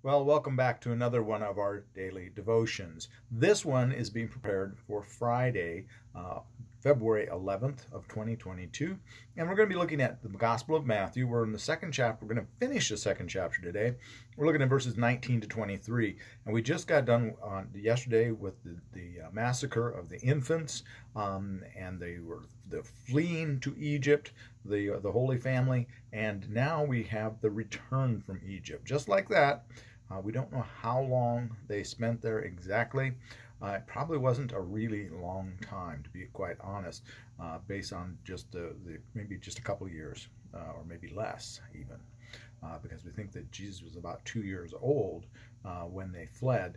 Well, welcome back to another one of our daily devotions. This one is being prepared for Friday, February 11th of 2022, and we're going to be looking at the Gospel of Matthew. We're in the second chapter. We're going to finish the second chapter today. We're looking at verses 19 to 23, and we just got done yesterday with the massacre of the infants, and they were fleeing to Egypt, the Holy Family, and now we have the return from Egypt. Just like that. We don't know how long they spent there exactly. It probably wasn't a really long time, to be quite honest, based on just maybe just a couple of years, or maybe less even, because we think that Jesus was about 2 years old when they fled.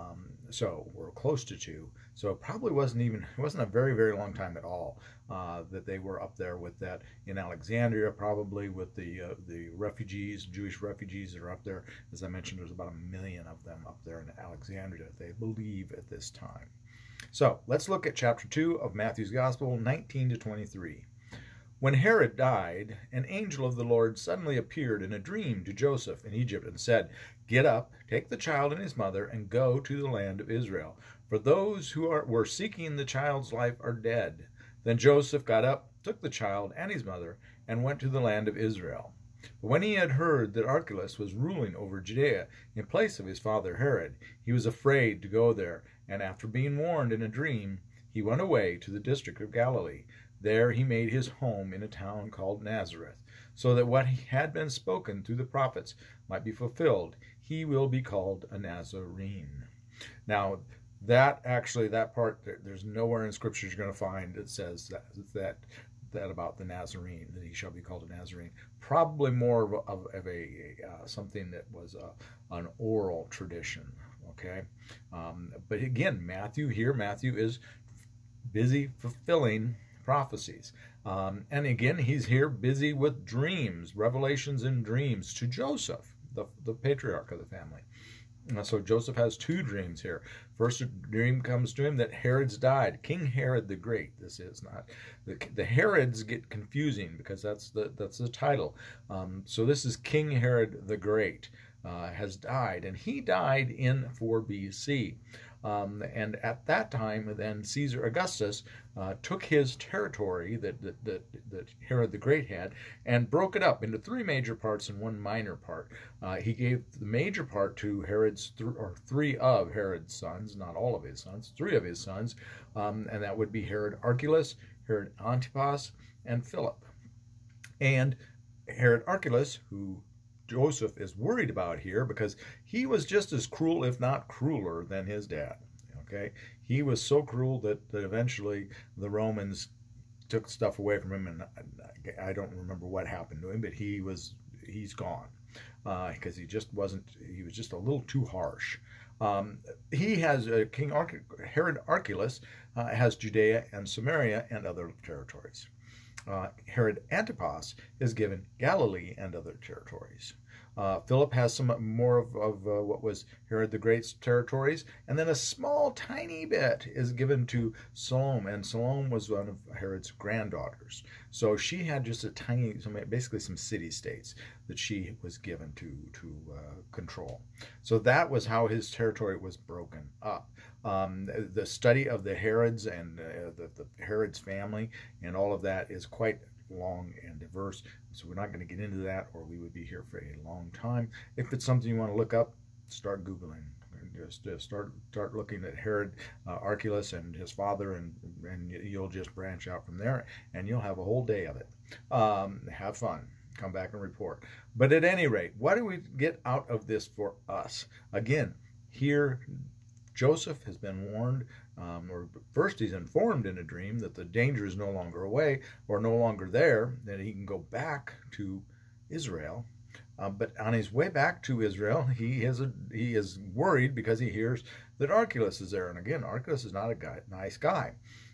So we're close to 2. So it probably wasn't a very, very long time at all that they were up there with that in Alexandria, probably with the refugees, Jewish refugees that are up there. As I mentioned, there's about 1 million of them up there in Alexandria, they believe at this time. So let's look at chapter 2 of Matthew's Gospel, 19 to 23. When Herod died, an angel of the Lord suddenly appeared in a dream to Joseph in Egypt and said, "Get up, take the child and his mother, and go to the land of Israel, for those who were seeking the child's life are dead." Then Joseph got up, took the child and his mother, and went to the land of Israel. But when he had heard that Archelaus was ruling over Judea in place of his father Herod, he was afraid to go there, and after being warned in a dream, he went away to the district of Galilee. There he made his home in a town called Nazareth, so that what had been spoken through the prophets might be fulfilled. He will be called a Nazorean. Now, that part, there's nowhere in Scripture you're going to find that says that about the Nazarene, that he shall be called a Nazarene. Probably more of a something that was an oral tradition. Okay, but again, Matthew is busy fulfilling prophecies. And again, he's here busy with dreams, revelations and dreams to Joseph, the patriarch of the family. So Joseph has 2 dreams here. First dream comes to him that Herod's died. King Herod the Great. This is not the Herods get confusing because that's the title. So this is King Herod the Great has died, and he died in 4 BC. And at that time, then Caesar Augustus took his territory that Herod the Great had and broke it up into 3 major parts and 1 minor part. He gave the major part to 3 of Herod's sons, not all of his sons, 3 of his sons, and that would be Herod Archelaus, Herod Antipas, and Philip. And Herod Archelaus, who Joseph is worried about here because he was just as cruel, if not crueler, than his dad. Okay, he was so cruel that eventually the Romans took stuff away from him, and I don't remember what happened to him, but he's gone because he was just a little too harsh. He has Herod Archelaus has Judea and Samaria and other territories. Herod Antipas is given Galilee and other territories. Philip has some more of what was Herod the Great's territories, and then a small, tiny bit is given to Salome, and Salome was one of Herod's granddaughters. So she had just a tiny, basically some city-states that she was given to control. So that was how his territory was broken up. The study of the Herods and the Herod's family and all of that is quite long and diverse, so we're not going to get into that, or we would be here for a long time. If it's something you want to look up, start Googling. Just start looking at Herod Archelaus and his father, and you'll just branch out from there, and you'll have a whole day of it. Have fun. Come back and report. But at any rate, what do we get out of this for us? Again, here Joseph has been warned, or first he's informed in a dream that the danger is no longer away or no longer there, that he can go back to Israel. But on his way back to Israel, he is worried because he hears that Archelaus is there. And again, Archelaus is not a nice guy.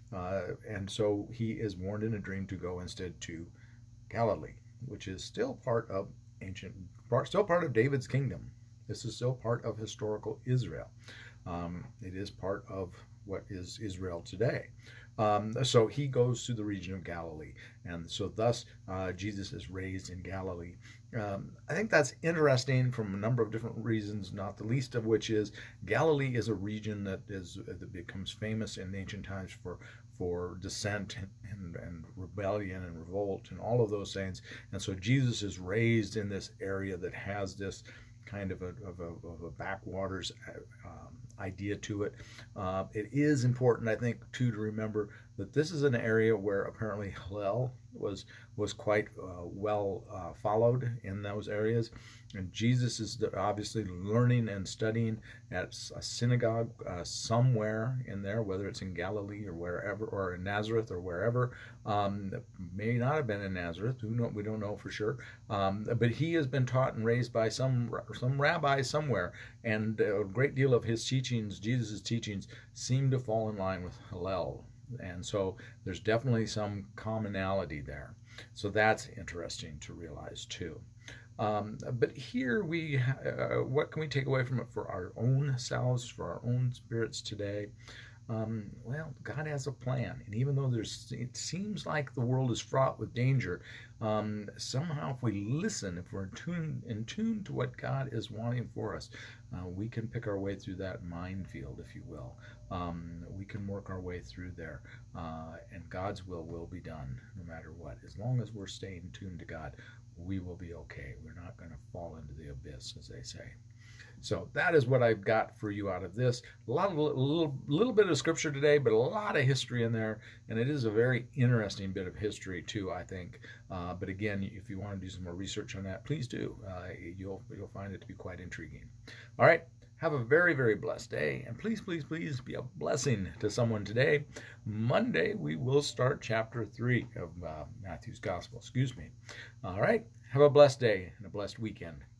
And so he is warned in a dream to go instead to Galilee, which is still part of still part of David's kingdom. This is still part of historical Israel. It is part of what is Israel today. So he goes to the region of Galilee, and so thus Jesus is raised in Galilee. I think that's interesting from a number of different reasons, not the least of which is Galilee is a region that becomes famous in ancient times for dissent and rebellion and revolt and all of those things. And so Jesus is raised in this area that has this kind of a backwaters idea to it. It is important, I think, too, to remember that this is an area where apparently Hillel was quite well followed in those areas. And Jesus is obviously learning and studying at a synagogue somewhere in there, whether it's in Galilee or wherever, or in Nazareth or wherever. May not have been in Nazareth. We don't know for sure. But he has been taught and raised by some rabbi somewhere, and a great deal of his teachings, Jesus' teachings, seem to fall in line with Hillel. And so there's definitely some commonality there. So that's interesting to realize too. But here what can we take away from it for our own selves, for our own spirits today? Well, God has a plan, and even though it seems like the world is fraught with danger, somehow if we listen, if we're in tune to what God is wanting for us, we can pick our way through that minefield, if you will. We can work our way through there, and God's will be done no matter what. As long as we're staying tuned to God, we will be okay. We're not going to fall into the abyss, as they say. So that is what I've got for you out of this. A little bit of scripture today, but a lot of history in there, and it is a very interesting bit of history too, I think. But again, if you want to do some more research on that, please do. You'll find it to be quite intriguing. All right. Have a very, very blessed day, and please, please, please be a blessing to someone today. Monday, we will start chapter 3 of Matthew's Gospel. Excuse me. All right. Have a blessed day and a blessed weekend.